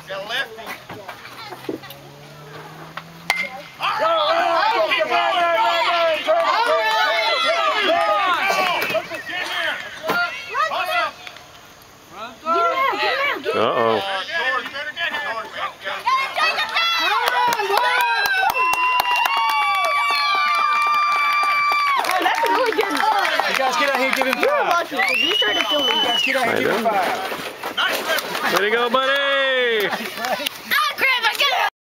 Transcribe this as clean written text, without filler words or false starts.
Got a lefty. Uh-oh. That's really good. You guys get out here and give him 5. You're lucky because you started filming. You guys get out here and give him 5. Way to go, buddy!